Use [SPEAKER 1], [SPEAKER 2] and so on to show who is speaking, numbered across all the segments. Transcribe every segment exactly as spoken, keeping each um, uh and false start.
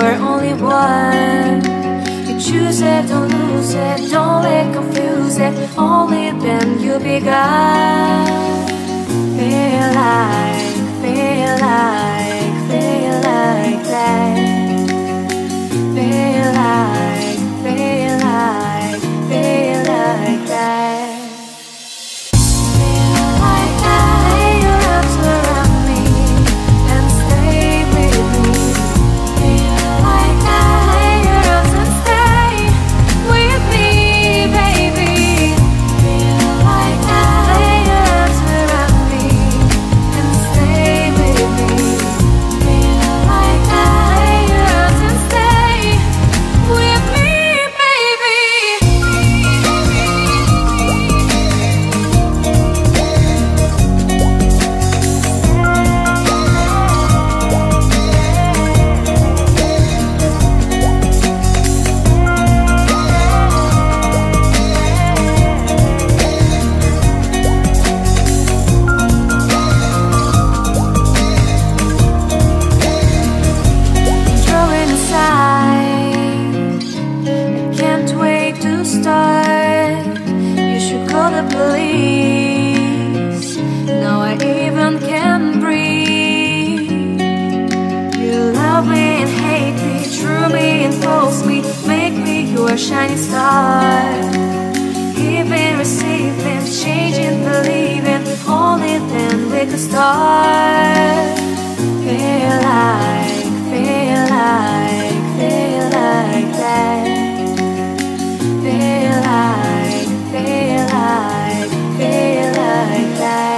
[SPEAKER 1] are only one. You choose it, don't lose it, don't let confuse it. Only then you begun. Feel like, feel like, feel like that. Feel like, feel like, feel like that. Shining star, giving, receiving, changing, believing. Only then we could start. Feel like, feel like, feel like that. Feel like, feel like, feel like that.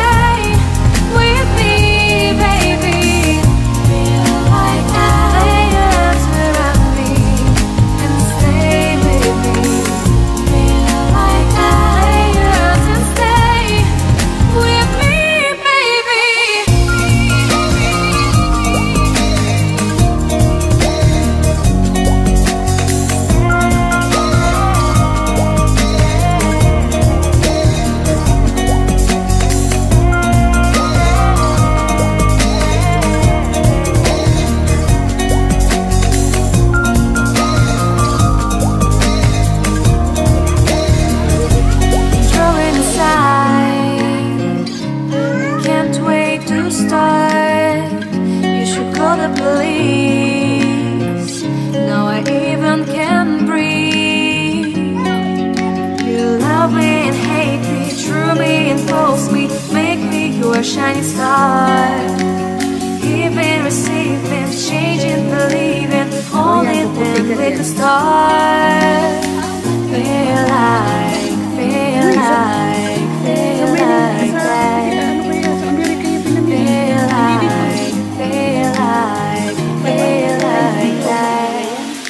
[SPEAKER 1] Feel like the police. Now I even can't breathe. You love me and hate me, true me and false me, make me your shining star. Giving, receiving, changing, believing, only then we can start. Feel like, feel like, feel like that. Feel like, feel like, feel like that.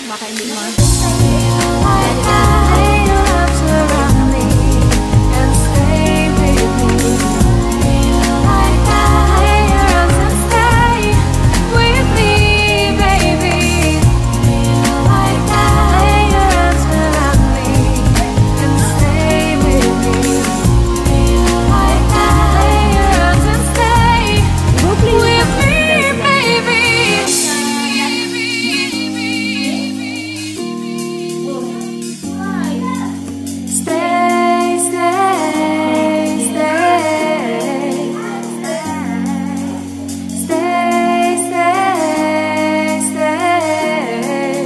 [SPEAKER 1] Feel like that, your arms around me and stay with me. Feel like that, your arms and stay with me, baby. Feel like that, your arms around me and stay with me. Feel like that, your arms and stay with me, baby. Stay, stay, stay. Stay, stay, stay.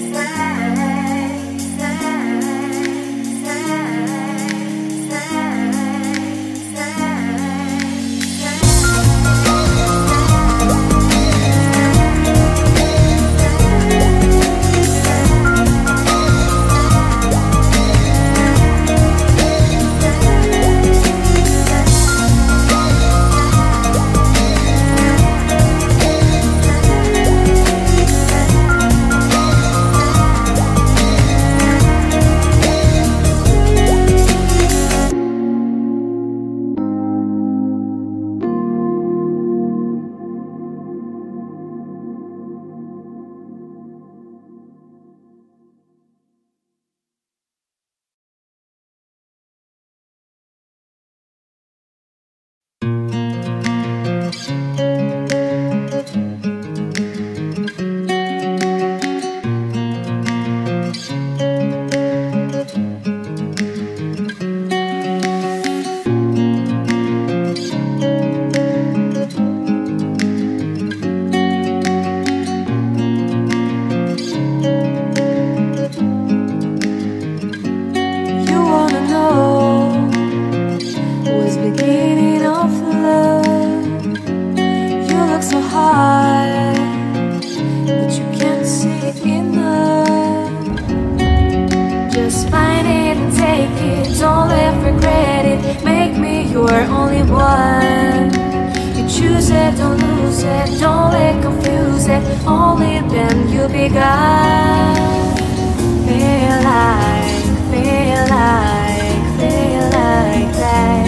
[SPEAKER 1] You wanna know what's beginning of love? You look so hard, but you can't see enough. Just find it and take it, don't let regret it. Make me your only one. You choose it, don't lose it, don't let confuse it. Only then you'll be gone. Feel like, feel like, feel like that.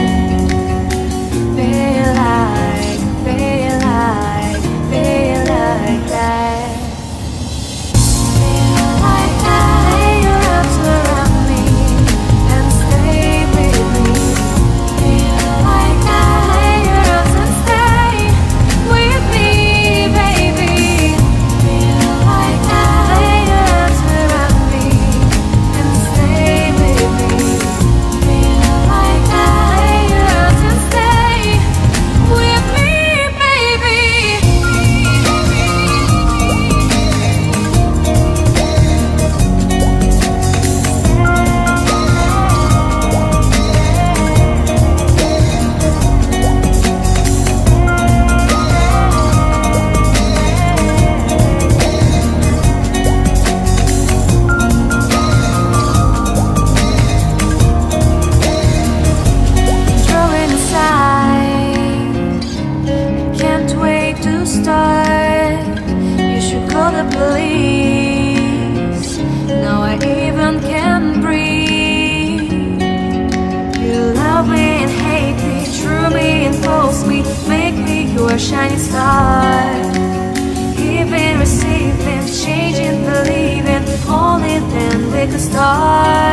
[SPEAKER 1] Feel like, feel like, feel like that. Feel like that, your arms around me and stay with me. Feel like that, your arms and stay with me, baby. Feel like that, your arms around me and stay with me. Feel like that, your arms and stay with me, baby. Throwing aside, can't wait to start. You should call the police. Now I even can't breathe. You love me and hate me, true me and false me, make me your shining star. Giving, receiving, changing, believing, only then we can start.